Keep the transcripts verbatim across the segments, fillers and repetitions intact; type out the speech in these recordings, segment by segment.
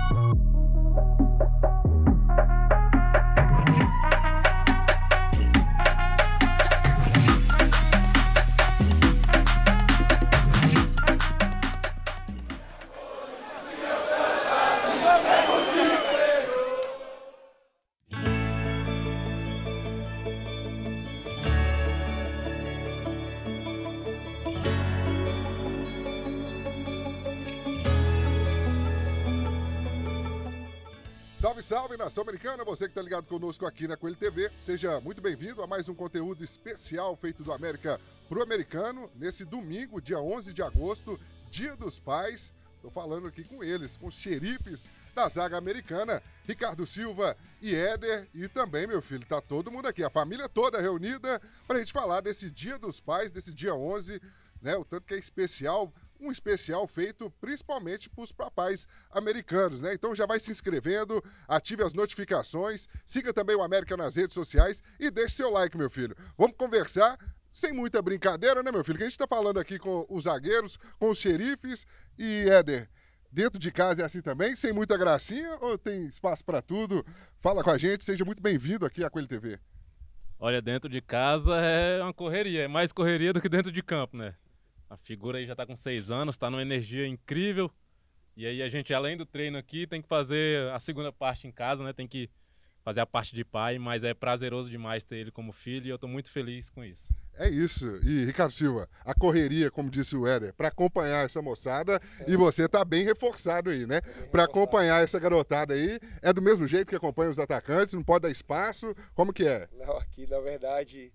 Salve, salve, nação americana, você que está ligado conosco aqui na Coelho T V, seja muito bem-vindo a mais um conteúdo especial feito do América pro americano, nesse domingo, dia onze de agosto, Dia dos Pais. Estou falando aqui com eles, com os xerifes da zaga americana, Ricardo Silva e Éder, e também, meu filho, tá todo mundo aqui, a família toda reunida para a gente falar desse Dia dos Pais, desse dia onze, né, o tanto que é especial, um especial feito principalmente para os papais americanos, né? Então já vai se inscrevendo, ative as notificações, siga também o América nas redes sociais e deixe seu like, meu filho. Vamos conversar sem muita brincadeira, né, meu filho? Que a gente está falando aqui com os zagueiros, com os xerifes e, Éder, dentro de casa é assim também, sem muita gracinha ou tem espaço para tudo? Fala com a gente, seja muito bem-vindo aqui à Coelho T V. Olha, dentro de casa é uma correria, é mais correria do que dentro de campo, né? A figura aí já tá com seis anos, tá numa energia incrível. E aí a gente, além do treino aqui, tem que fazer a segunda parte em casa, né? Tem que fazer a parte de pai, mas é prazeroso demais ter ele como filho e eu tô muito feliz com isso. É isso. E, Ricardo Silva, a correria, como disse o Éder, para acompanhar essa moçada, é. E você tá bem reforçado aí, né? Para acompanhar essa garotada aí, é do mesmo jeito que acompanha os atacantes, não pode dar espaço, como que é? Não, aqui na verdade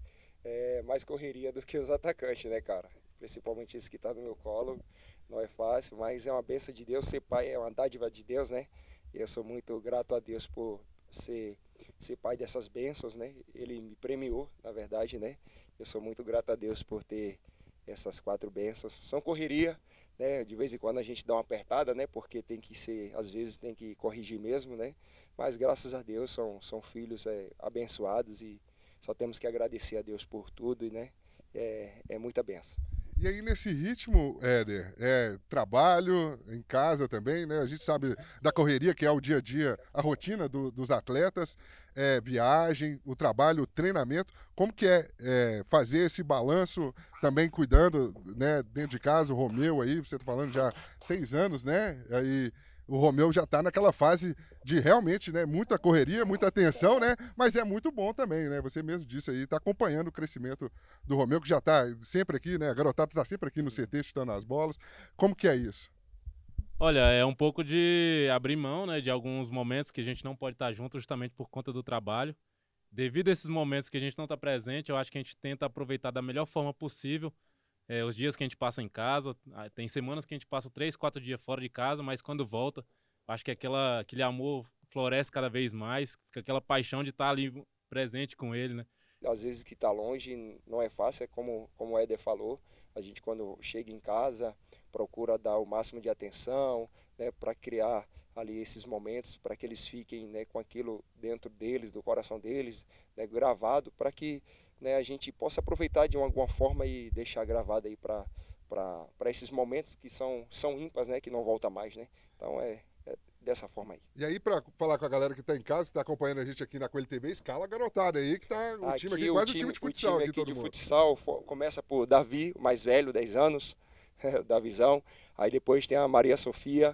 é mais correria do que os atacantes, né, cara? Principalmente esse que está no meu colo, não é fácil, mas é uma bênção de Deus, ser pai é uma dádiva de Deus, né? E eu sou muito grato a Deus por ser, ser pai dessas bênçãos, né? Ele me premiou, na verdade, né? Eu sou muito grato a Deus por ter essas quatro bênçãos. São correria, né? De vez em quando a gente dá uma apertada, né? Porque tem que ser, às vezes tem que corrigir mesmo, né? Mas graças a Deus são, são filhos é, abençoados e só temos que agradecer a Deus por tudo, né? É, é muita bênção. E aí, nesse ritmo, Éder, é trabalho em casa também, né? A gente sabe da correria, que é o dia a dia, a rotina do, dos atletas, é, viagem, o trabalho, o treinamento. Como que é, é fazer esse balanço também cuidando, né, dentro de casa, o Romeu aí, você tá falando já seis anos, né? Aí o Romeu já está naquela fase de realmente, né, muita correria, muita atenção, né, mas é muito bom também, né, você mesmo disse aí, está acompanhando o crescimento do Romeu, que já está sempre aqui, né, a garotada está sempre aqui no C T chutando as bolas. Como que é isso? Olha, é um pouco de abrir mão, né, de alguns momentos que a gente não pode estar junto justamente por conta do trabalho. Devido a esses momentos que a gente não está presente, eu acho que a gente tenta aproveitar da melhor forma possível É, os dias que a gente passa em casa. Tem semanas que a gente passa três, quatro dias fora de casa, mas quando volta, acho que aquela, aquele amor floresce cada vez mais, fica aquela paixão de estar ali presente com ele, né? Às vezes que está longe não é fácil, é como, como o Éder falou, a gente quando chega em casa procura dar o máximo de atenção, né, para criar ali esses momentos, para que eles fiquem, né, com aquilo dentro deles, do coração deles, né, gravado, para que, né, a gente possa aproveitar de alguma forma e deixar gravado aí para para esses momentos que são, são ímpares, né, que não volta mais, né? Então é, é dessa forma aí. E aí, para falar com a galera que está em casa, que está acompanhando a gente aqui na Coelho T V, escala a garotada aí, que tá o aqui, time aqui, o quase time, o time de futsal. O time aqui, aqui todo de mundo. futsal começa por Davi, o mais velho, dez anos, Davizão. Aí depois tem a Maria Sofia,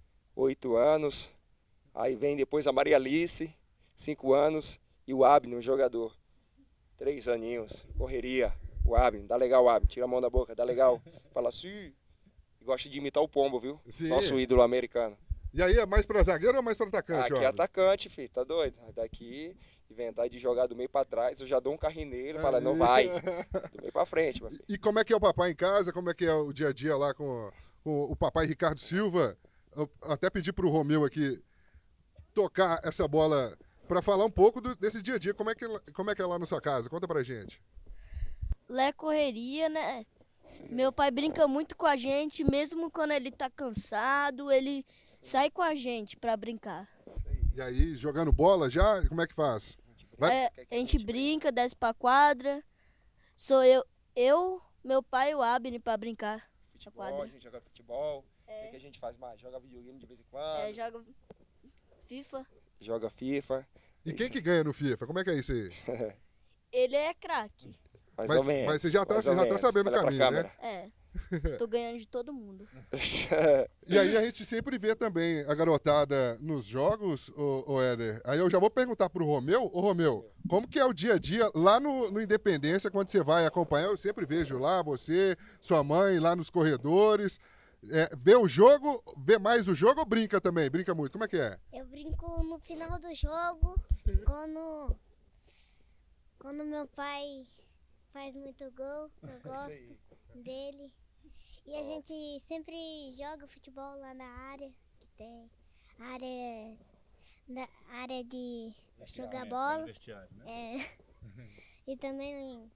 oito anos. Aí vem depois a Maria Alice, cinco anos. E o Abner, o jogador, três aninhos, correria. O Abner, dá legal, Abner, tira a mão da boca, dá legal. Fala assim, e gosta de imitar o pombo, viu? Sim. Nosso ídolo americano. E aí, é mais para zagueiro ou mais para atacante? Aqui é atacante, filho, tá doido? Daqui, inventar de jogar do meio para trás, eu já dou um carrinho nele, fala, não vai, do meio para frente, meu filho. E como é que é o papai em casa? Como é que é o dia a dia lá com, com o papai Ricardo Silva? Eu até pedi para o Romeu aqui tocar essa bola para falar um pouco do, desse dia a dia. Como é, que, como é que é lá na sua casa? Conta pra gente. Lá é correria, né? Meu pai brinca muito com a gente, mesmo quando ele tá cansado, ele sai com a gente pra brincar. E aí, jogando bola já? Como é que faz? Vai... É, a gente brinca, desce pra quadra. Sou eu, eu, meu pai e o Abner pra brincar. Futebol, a gente joga futebol. É. O que, que a gente faz mais? Joga videogame de vez em quando? É, joga... FIFA. Joga FIFA. E quem que ganha no FIFA? Como é que é isso aí? Ele é craque. Mais Mas- ou menos. mas você já tá- mais você ou já tá menos. sabendo o Olha pra caminho, né? câmera. É. Tô ganhando de todo mundo. E aí a gente sempre vê também a garotada nos jogos, ô, ô Éder. Aí eu já vou perguntar pro Romeu. Ô Romeu, como que é o dia a dia lá no, no Independência, quando você vai acompanhar? Eu sempre vejo lá você, sua mãe, lá nos corredores. É, vê o jogo, vê mais o jogo ou brinca também? Brinca muito, como é que é? Eu brinco no final do jogo, quando, quando meu pai faz muito gol, eu gosto dele. E a gente sempre joga futebol lá na área, que tem área, da área de jogar bola. É, e também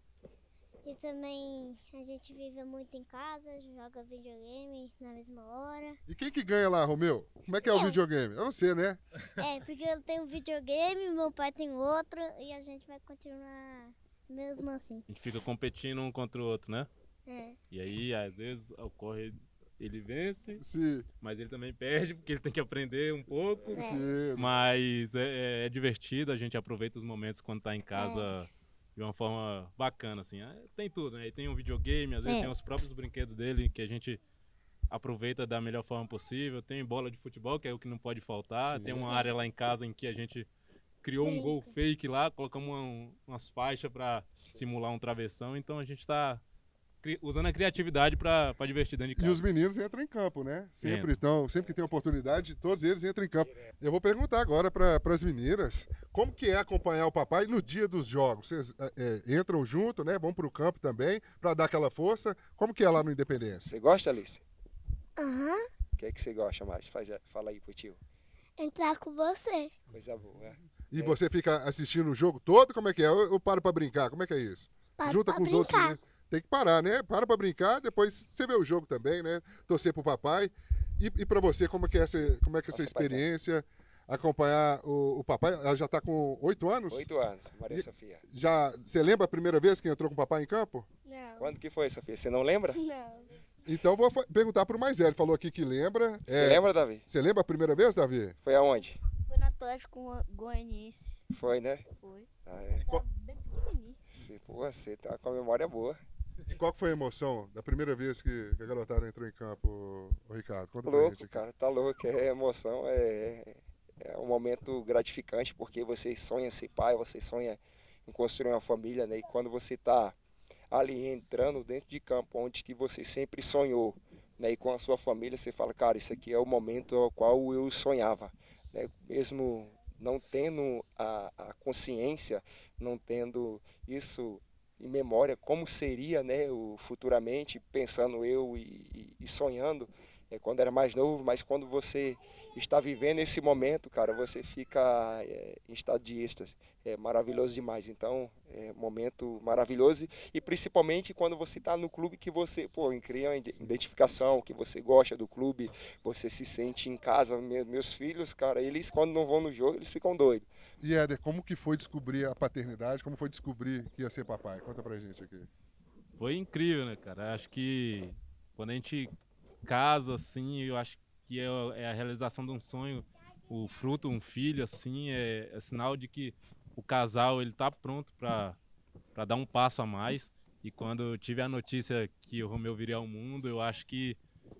e também a gente vive muito em casa, joga videogame na mesma hora. E quem que ganha lá, Romeu? Como é que é o Eu. videogame? É você, né? É, porque eu tenho um videogame, meu pai tem outro e a gente vai continuar mesmo assim. A gente fica competindo um contra o outro, né? É. E aí, às vezes, ocorre, ele vence, Sim, mas ele também perde, porque ele tem que aprender um pouco. É. sim. Mas é, é divertido, a gente aproveita os momentos quando tá em casa de uma forma bacana, assim. É, tem tudo, né? E tem um videogame, às vezes É. tem os próprios brinquedos dele que a gente aproveita da melhor forma possível. Tem bola de futebol, que é o que não pode faltar. Sim. Tem uma área lá em casa em que a gente criou um gol fake lá, colocamos uma- umas faixas para simular um travessão. Então a gente tá cri- usando a criatividade para divertir dentro de E casa. os meninos entram em campo, né? Sempre Entram. então, sempre que tem oportunidade, todos eles entram em campo. Eu vou perguntar agora para as meninas, como que é acompanhar o papai no dia dos jogos? Vocês é, é, entram junto, né? Vão para o campo também, para dar aquela força. Como que é lá no Independência? Você gosta, Alice? Aham, O que é que você gosta mais? Faz, fala aí pro tio. entrar com você. Coisa boa. E você fica assistindo o jogo todo? Como é que é? Eu, eu paro para brincar, como é que é isso? Para Junta pra com os outros brincar. meninos. Tem que parar, né? Para para brincar, depois você vê o jogo também, né? Torcer pro papai. E, e para você, como é que é essa, como é que é essa Nossa, pai, experiência? Acompanhar o, o papai? Ela já está com oito anos? Oito anos, Maria E- Sofia. Já, você lembra a primeira vez que entrou com o papai em campo? Não. Quando que foi, Sofia? Você não lembra? Não. Então vou fa- perguntar pro mais velho. Falou aqui que lembra. Você É, lembra, Davi? Você lembra a primeira vez, Davi? Foi aonde? Foi no Atlético Goianiense. Foi, né? Foi. Ah, é. Qual- Bem pequenininho. Você, pô, você tá com a memória boa. E qual que foi a emoção da primeira vez que que a garotada entrou em campo, o Ricardo? Conta pra gente Louco, aqui. cara, tá louco. É emoção, é, é um momento gratificante, porque você sonha ser pai, você sonha em construir uma família, né? E quando você tá ali entrando dentro de campo, onde que você sempre sonhou, né? E com a sua família, você fala, cara, isso aqui é o momento ao qual eu sonhava, né? Mesmo não tendo a, a consciência, não tendo isso em memória, como seria, né, o, futuramente, pensando eu e, e- e sonhando, é, quando era mais novo, mas quando você está vivendo esse momento, cara, você fica é, em estado de êxtase. É maravilhoso demais. Então, é um momento maravilhoso e principalmente quando você está no clube que você, pô, cria uma identificação, que você gosta do clube, você se sente em casa. Me- Meus filhos, cara, eles quando não vão no jogo, eles ficam doidos. E Éder, como que foi descobrir a paternidade? Como foi descobrir que ia ser papai? Conta pra gente aqui. Foi incrível, né, cara? Acho que quando a gente casa, assim, eu acho que é, é a realização de um sonho. O fruto, um filho, assim, é, é sinal de que o casal, ele tá pronto para para dar um passo a mais. E quando eu tive a notícia que o Romeu viria ao mundo, eu acho que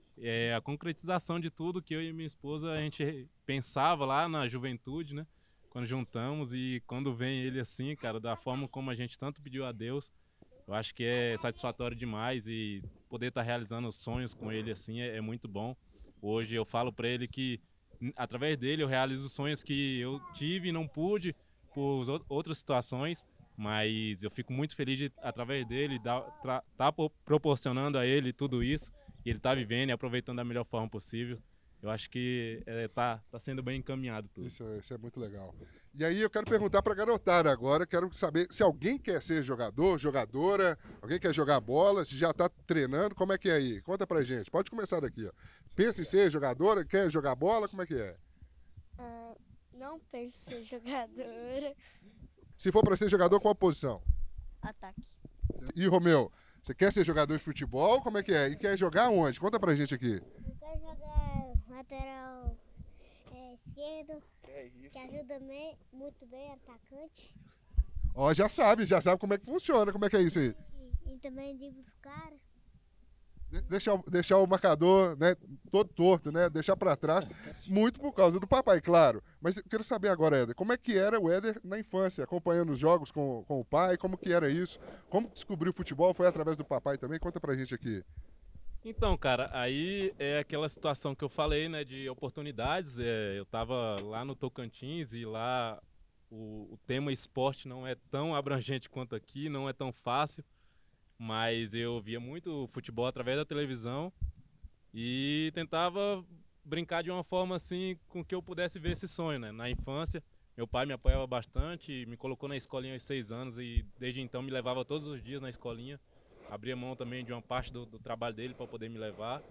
é a concretização de tudo que eu e minha esposa, a gente pensava lá na juventude, né? Quando juntamos e quando vem ele assim, cara, da forma como a gente tanto pediu a Deus, eu acho que é satisfatório demais e poder estar realizando os sonhos com ele assim é, é muito bom. Hoje eu falo para ele que n- através dele eu realizo os sonhos que eu tive e não pude por os ou- outras situações, mas eu fico muito feliz de através dele estar tá po- proporcionando a ele tudo isso e ele tá vivendo e aproveitando da melhor forma possível. Eu acho que é, tá, tá sendo bem encaminhado tudo. Isso, é- isso é muito legal. E aí eu quero perguntar pra garotada agora, quero saber se alguém quer ser jogador, jogadora, alguém quer jogar bola, se já tá treinando, como é que é aí? Conta pra gente. Pode começar daqui, ó. Pensa em ser jogadora, quer jogar bola, como é que é? Ah, não penso em ser jogadora. Se for pra ser jogador, qual posição? Ataque. E Romeu, você quer ser jogador de futebol, como é que é? E quer jogar onde? Conta pra gente aqui. Eu quero jogar lateral é, esquerdo, Que é isso. que ajuda me, muito bem, atacante. Ó, já sabe, já sabe como é que funciona, como é que é isso aí. E, e também dribla os caras. De- Deixar, o- deixar o marcador, né, todo torto, né? Deixar pra trás, muito por causa do papai, claro. Mas eu quero saber agora, Éder, como é que era o Éder na infância, acompanhando os jogos com, com o pai, como que era isso? Como que descobriu o futebol? Foi através do papai também? Conta pra gente aqui. Então, cara, aí é aquela situação que eu falei, né, de oportunidades. É, eu tava lá no Tocantins e lá o, o tema esporte não é tão abrangente quanto aqui, não é tão fácil, mas eu via muito futebol através da televisão e tentava brincar de uma forma assim com que eu pudesse ver esse sonho, né? Na infância, meu pai me apoiava bastante, me colocou na escolinha aos seis anos e desde então me levava todos os dias na escolinha. Abria mão também de uma parte do, do trabalho dele para poder me levar.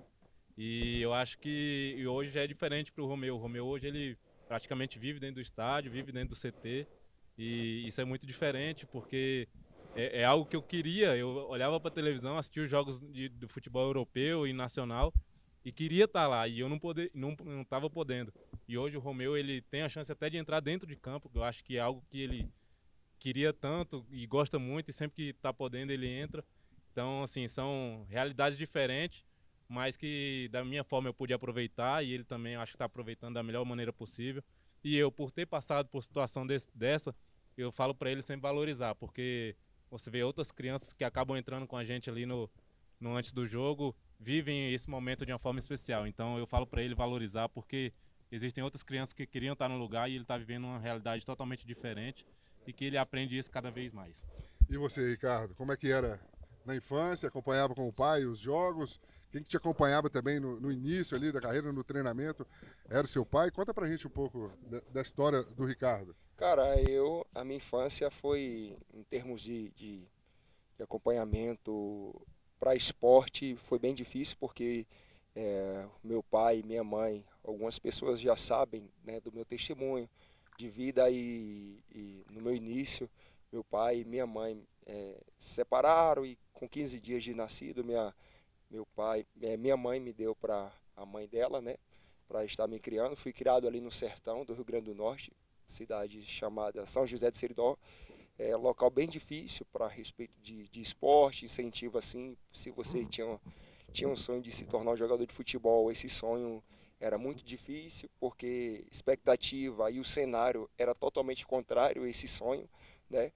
E eu acho que e hoje já é diferente para o Romeu. O Romeu hoje ele praticamente vive dentro do estádio, vive dentro do C T. E isso é muito diferente porque é, é algo que eu queria. Eu olhava para a televisão, assistia os jogos de, do futebol europeu e nacional e queria estar lá. E eu não poder, não não estava podendo. E hoje o Romeu ele tem a chance até de entrar dentro de campo, que eu acho que é algo que ele queria tanto e gosta muito. E sempre que está podendo ele entra. Então, assim, são realidades diferentes, mas que da minha forma eu pude aproveitar e ele também acho que está aproveitando da melhor maneira possível. E eu, por ter passado por situação desse, dessa, eu falo para ele sempre valorizar, porque você vê outras crianças que acabam entrando com a gente ali no, no antes do jogo, vivem esse momento de uma forma especial. Então eu falo para ele valorizar, porque existem outras crianças que queriam estar no lugar e ele está vivendo uma realidade totalmente diferente e que ele aprende isso cada vez mais. E você, Ricardo, como é que era na infância? Acompanhava com o pai os jogos? Quem que te acompanhava também no, no início ali da carreira, no treinamento, era o seu pai? Conta pra gente um pouco da, da história do Ricardo. Cara, eu, a minha infância foi, em termos de, de, de acompanhamento para esporte, foi bem difícil, porque é, meu pai e minha mãe, algumas pessoas já sabem, né, do meu testemunho de vida e, e no meu início, meu pai e minha mãe é, se separaram e com quinze dias de nascido, minha, meu pai, é, minha mãe me deu para a mãe dela, né, para estar me criando. Fui criado ali no sertão do Rio Grande do Norte, cidade chamada São José de Seridó, é um local bem difícil para respeito de, de esporte, incentivo assim. Se você tinha, tinha um sonho de se tornar um jogador de futebol, esse sonho era muito difícil, porque expectativa e o cenário era totalmente contrário a esse sonho, né?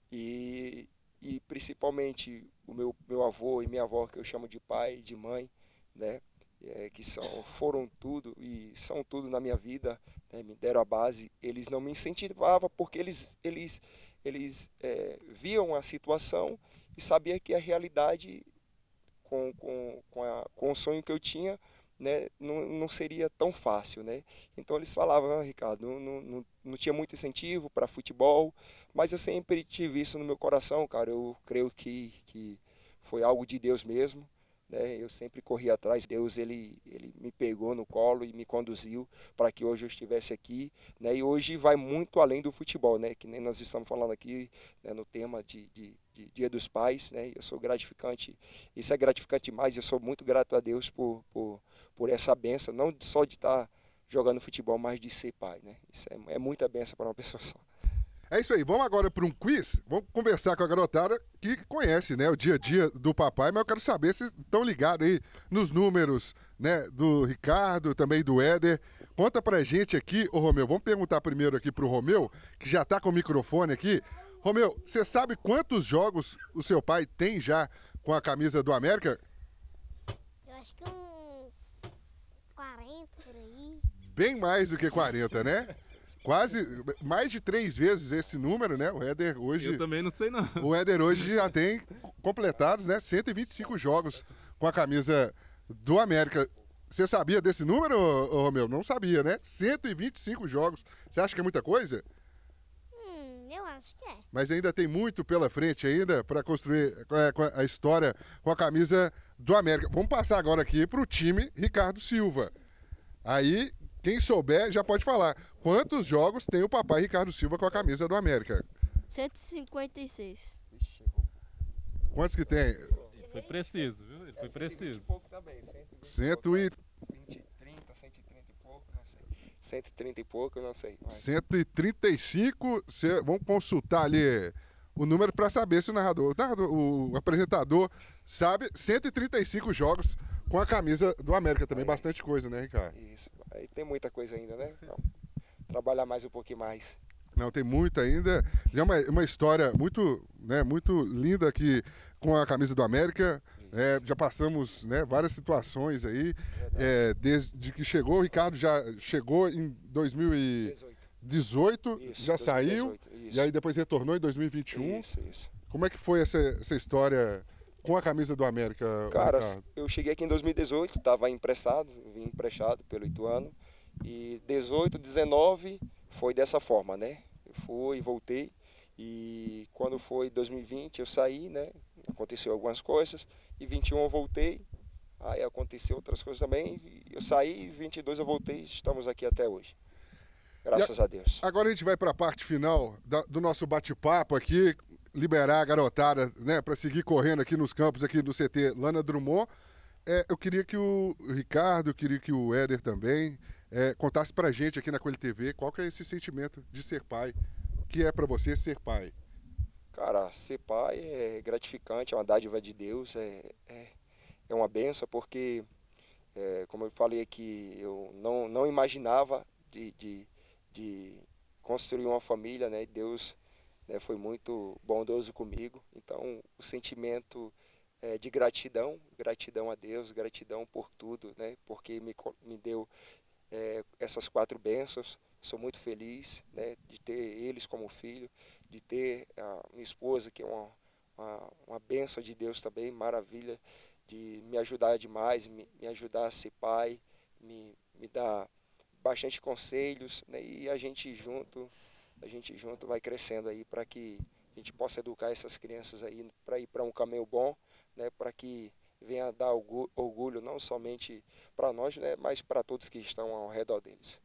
E, e principalmente o meu, meu avô e minha avó, que eu chamo de pai, de mãe, né? É, que são, foram tudo e são tudo na minha vida, né? Me deram a base. Eles não me incentivavam porque eles, eles, eles é, viam a situação e sabiam que a realidade com, com, com, a, com o sonho que eu tinha, né, não, não seria tão fácil, né? Então eles falavam, ah, Ricardo, não, não, não, não tinha muito incentivo para futebol, mas eu sempre tive isso no meu coração, cara. Eu creio que, que foi algo de Deus mesmo. Eu sempre corri atrás, Deus ele, ele me pegou no colo e me conduziu para que hoje eu estivesse aqui, né? E hoje vai muito além do futebol, né? Que nem nós estamos falando aqui, né, no tema de, de, de Dia dos Pais, né? Eu sou gratificante, isso é gratificante demais, eu sou muito grato a Deus por, por, por essa benção, não só de estar jogando futebol, mas de ser pai, né? Isso é, é muita benção para uma pessoa só. É isso aí, vamos agora para um quiz, vamos conversar com a garotada que conhece, né, o dia a dia do papai, mas eu quero saber se estão ligados aí nos números, né, do Ricardo, também do Éder. Conta pra gente aqui, ô Romeu, vamos perguntar primeiro aqui pro Romeu, que já tá com o microfone aqui. Romeu, você sabe quantos jogos o seu pai tem já com a camisa do América? Eu acho que uns quarenta por aí. Bem mais do que quarenta, né? Quase, mais de três vezes esse número, né? O Éder hoje... Eu também não sei não. O Éder hoje já tem completados, né? cento e vinte e cinco jogos com a camisa do América. Você sabia desse número, ô, Romeu? Não sabia, né? cento e vinte e cinco jogos. Você acha que é muita coisa? Hum, eu acho que é. Mas ainda tem muito pela frente ainda para construir a história com a camisa do América. Vamos passar agora aqui para o time Ricardo Silva. Aí... Quem souber já pode falar. Quantos jogos tem o papai Ricardo Silva com a camisa do América? cento e cinquenta e seis. Quantos que tem? Ele foi preciso, viu? Ele foi preciso. cento e vinte e pouco também, Cento e... vinte, trinta, cento e trinta e pouco, não sei. cento e trinta e pouco, eu não sei. Mas... cento e trinta e cinco, cê, vamos consultar ali o número para saber se o narrador, o narrador, o apresentador sabe, cento e trinta e cinco jogos com a camisa do América também, Aí, bastante coisa, né, Ricardo? Isso, aí tem muita coisa ainda, né? Então, trabalhar mais um pouquinho mais. Não, tem muito ainda. Já é uma, uma história muito, né, muito linda aqui com a camisa do América. É, já passamos, né, várias situações aí. É, desde que chegou, o Ricardo já chegou em dois mil e dezoito, Isso, já dois mil e saiu, dezoito, isso. e aí depois retornou em dois mil e vinte e um. Isso, isso. Como é que foi essa, essa história com a camisa do América, Cara, Ricardo? eu cheguei aqui em dois mil e dezoito, estava emprestado, vim emprestado pelo Ituano. E dezoito, dezenove foi dessa forma, né? Eu fui, voltei. E quando foi dois mil e vinte eu saí, né? Aconteceu algumas coisas. E vinte e um eu voltei. Aí aconteceu outras coisas também. Eu saí, vinte e dois eu voltei e estamos aqui até hoje. Graças a, a Deus. Agora a gente vai para a parte final da, do nosso bate-papo aqui, liberar a garotada, né, para seguir correndo aqui nos campos aqui do C T Lana Drummond. É, eu queria que o Ricardo, eu queria que o Éder também é, contasse para a gente aqui na Coelho T V qual que é esse sentimento de ser pai. O que é para você ser pai? Cara, ser pai é gratificante, é uma dádiva de Deus, é, é, é uma benção, porque, é, como eu falei aqui, eu não, não imaginava de, de, de construir uma família, né? Deus, né, foi muito bondoso comigo, então o sentimento é de gratidão, gratidão a Deus, gratidão por tudo, né? Porque me, me deu é, essas quatro bênçãos. Sou muito feliz, né, de ter eles como filho, de ter a minha esposa, que é uma, uma, uma bênção de Deus também, maravilha, de me ajudar demais, me, me ajudar a ser pai, me, me dar bastante conselhos, né, e a gente junto, a gente junto vai crescendo aí para que a gente possa educar essas crianças aí para ir para um caminho bom, né, para que venha dar orgulho, orgulho não somente para nós, né, mas para todos que estão ao redor deles.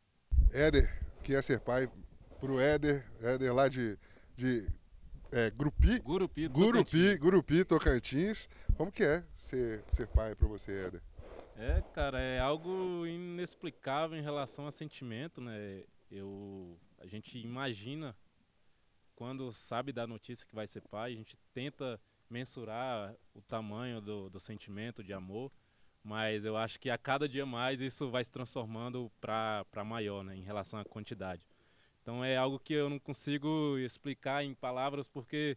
Éder, que é ser pai, pro Éder, Éder lá de, de é, Grupi, Gurupi, Gurupi, Tocantins. Gurupi, Tocantins. Como que é ser, ser pai para você, Éder? É, cara, é algo inexplicável em relação a sentimento, né? Eu, a gente imagina, quando sabe da notícia que vai ser pai, a gente tenta mensurar o tamanho do, do sentimento de amor, mas eu acho que a cada dia mais isso vai se transformando para maior, né, em relação à quantidade. Então é algo que eu não consigo explicar em palavras, porque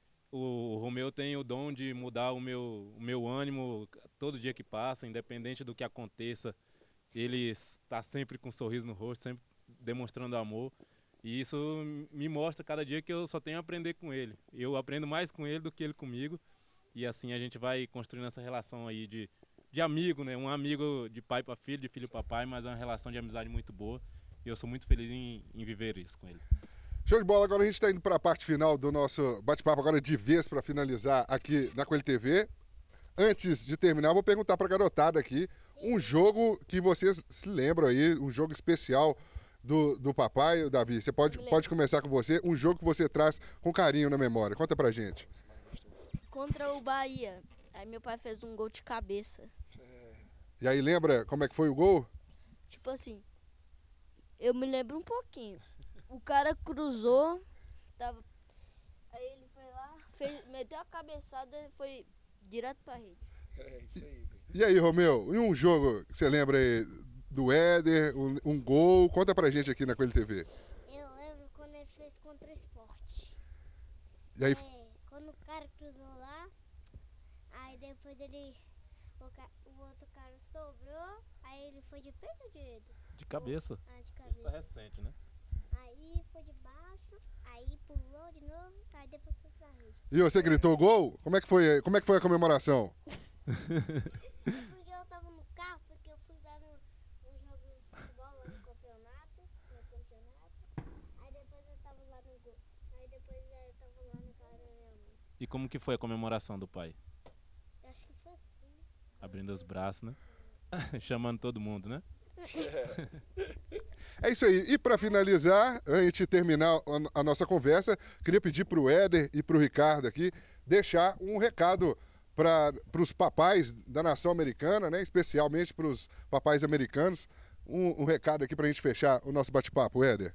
o Romeu tem o dom de mudar o meu, o meu ânimo todo dia que passa, independente do que aconteça. Ele está sempre com um sorriso no rosto, sempre demonstrando amor. E isso me mostra cada dia que eu só tenho a aprender com ele. Eu aprendo mais com ele do que ele comigo. E assim a gente vai construindo essa relação aí de de amigo, né? Um amigo de pai para filho, de filho para pai, mas é uma relação de amizade muito boa. E eu sou muito feliz em, em viver isso com ele. Show de bola, agora a gente está indo para a parte final do nosso bate-papo, agora de vez para finalizar aqui na Coelho T V. Antes de terminar, eu vou perguntar para a garotada aqui um jogo que vocês se lembram aí, um jogo especial do, do papai, Davi. Você pode, pode começar com você, um jogo que você traz com carinho na memória. Conta pra gente. Contra o Bahia. Aí meu pai fez um gol de cabeça. E aí, lembra como é que foi o gol? Tipo assim, eu me lembro um pouquinho. O cara cruzou, tava... aí ele foi lá, fez, meteu a cabeçada e foi direto pra rede. É isso aí. E aí, Romeu, e um jogo que você lembra aí do Éder, um, um gol? Conta pra gente aqui na Coelho T V. Eu lembro quando ele fez contra o Sport. E aí, É, quando o cara cruzou lá, aí depois ele... O, ca- o outro cara sobrou, aí ele foi de peito ou de dedo? De cabeça. Ah, de Isso tá cabeça. recente, né? Aí foi de baixo, aí pulou de novo, aí depois foi pra rede. e você gritou gol? Como é que foi, como é que foi a comemoração? Porque eu tava no carro, porque eu fui dar no, no jogo de futebol lá no campeonato, no campeonato. Aí depois eu tava lá no gol. Aí depois eu tava lá no carro da minha mãe. E como que foi a comemoração do pai? Eu acho que foi assim. Abrindo os braços, né? Chamando todo mundo, né? É isso aí. E para finalizar, a gente terminar a- a nossa conversa, queria pedir para o Éder e para o Ricardo aqui deixar um recado para os papais da nação americana, né? Especialmente para os papais americanos. um, um recado aqui pra gente fechar o nosso bate-papo, Éder.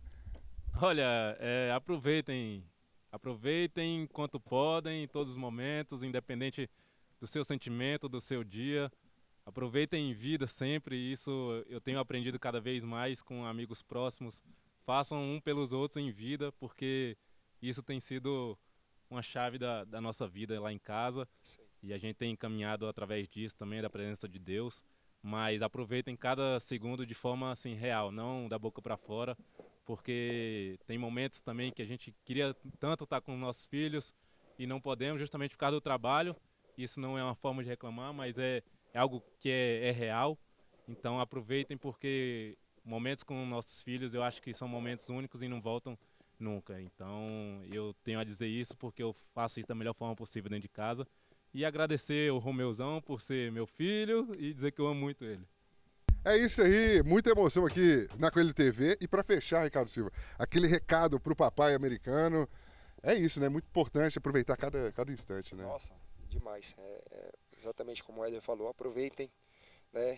Olha, é, aproveitem, aproveitem enquanto podem, em todos os momentos, independente do seu sentimento, do seu dia. Aproveitem em vida sempre, isso eu tenho aprendido cada vez mais com amigos próximos. Façam um pelos outros em vida, porque isso tem sido uma chave da, da nossa vida lá em casa. Sim. E a gente tem caminhado através disso também, da presença de Deus. Mas aproveitem cada segundo de forma assim, real, não da boca para fora, porque tem momentos também que a gente queria tanto estar com nossos filhos e não podemos, justamente por causa do trabalho. Isso não é uma forma de reclamar, mas é, é algo que é, é real. Então aproveitem, porque momentos com nossos filhos eu acho que são momentos únicos e não voltam nunca. Então eu tenho a dizer isso porque eu faço isso da melhor forma possível dentro de casa. E agradecer o Romeuzão por ser meu filho e dizer que eu amo muito ele. É isso aí, muita emoção aqui na Coelho T V. E para fechar, Ricardo Silva, aquele recado pro papai americano. É isso, né? Muito importante aproveitar cada, cada instante, né? Nossa, demais. É, é exatamente como o Éder falou, aproveitem, né?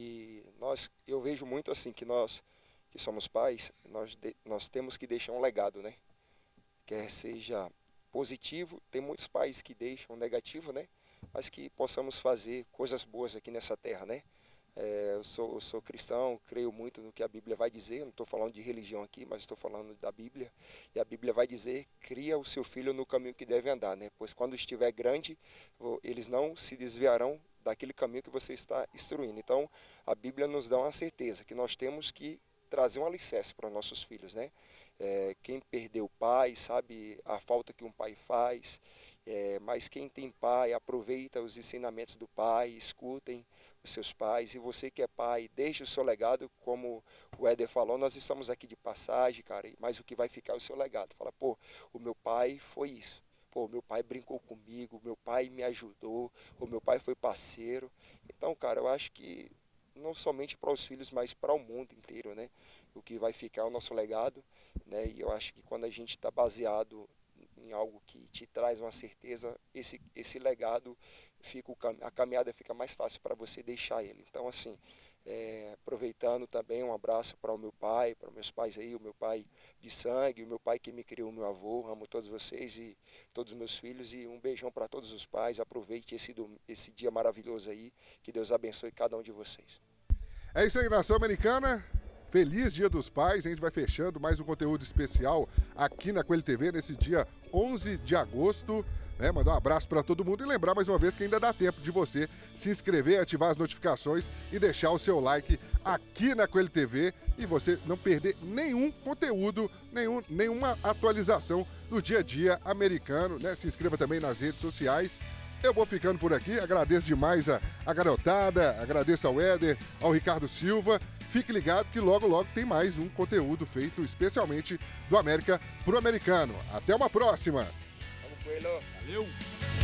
E nós, eu vejo muito assim que nós, que somos pais, nós, de, nós temos que deixar um legado, né? Quer seja positivo, tem muitos pais que deixam negativo, né? Mas que possamos fazer coisas boas aqui nessa terra, né? É, eu, sou, eu sou cristão, creio muito no que a Bíblia vai dizer, não estou falando de religião aqui, mas estou falando da Bíblia. E a Bíblia vai dizer, cria o seu filho no caminho que deve andar, né? Pois quando estiver grande, eles não se desviarão daquele caminho que você está instruindo. Então, a Bíblia nos dá uma certeza que nós temos que trazer um alicerce para nossos filhos, né? É, quem perdeu o pai sabe a falta que um pai faz, é, mas quem tem pai aproveita os ensinamentos do pai, escutem os seus pais. E você que é pai, deixe o seu legado, como o Éder falou, nós estamos aqui de passagem, cara, mas o que vai ficar é o seu legado. Fala, pô, o meu pai foi isso. Pô, meu pai brincou comigo, meu pai me ajudou, o meu pai foi parceiro. Então, cara, eu acho que não somente para os filhos, mas para o mundo inteiro, né? O que vai ficar é o nosso legado, né? E eu acho que quando a gente está baseado em algo que te traz uma certeza, esse, esse legado, fica o, a caminhada fica mais fácil para você deixar ele. Então, assim, é, aproveitando também, um abraço para o meu pai, para meus pais aí, o meu pai de sangue, o meu pai que me criou, o meu avô, amo todos vocês e todos os meus filhos, e um beijão para todos os pais. Aproveite esse, esse dia maravilhoso aí, que Deus abençoe cada um de vocês. É isso aí, nação americana. Feliz Dia dos Pais. A gente vai fechando mais um conteúdo especial aqui na Coelho T V nesse dia onze de agosto. Né? Mandar um abraço para todo mundo e lembrar mais uma vez que ainda dá tempo de você se inscrever, ativar as notificações e deixar o seu like aqui na Coelho T V e você não perder nenhum conteúdo, nenhum, nenhuma atualização do dia a dia americano. Né? Se inscreva também nas redes sociais. Eu vou ficando por aqui, agradeço demais a, a garotada, agradeço ao Éder, ao Ricardo Silva. Fique ligado que logo, logo tem mais um conteúdo feito especialmente do América pro americano. Até uma próxima! Vamos, Coelho! Valeu!